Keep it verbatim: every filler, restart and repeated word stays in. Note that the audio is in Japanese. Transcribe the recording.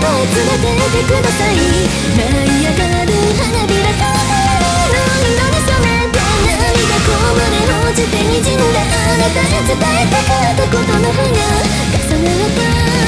連れてってください。舞い上がる花びらが色に染めて涙こぼれ落ちて滲んだあなたへ伝えたかったことの花重なった